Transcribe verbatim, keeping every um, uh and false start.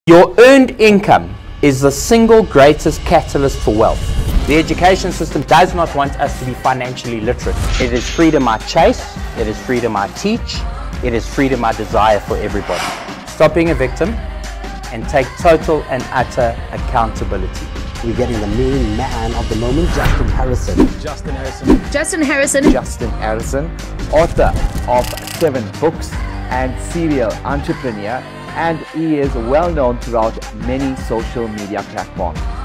Your earned income is the single greatest catalyst for wealth. The education system does not want us to be financially literate. It is freedom I chase, it is freedom I teach, it is freedom I desire for everybody. Stop being a victim and take total and utter accountability. We're getting the main man of the moment, Justin Harrison. Justin Harrison. Justin Harrison. Justin Harrison, author of seven books and serial entrepreneur, and he is well known throughout many social media platforms.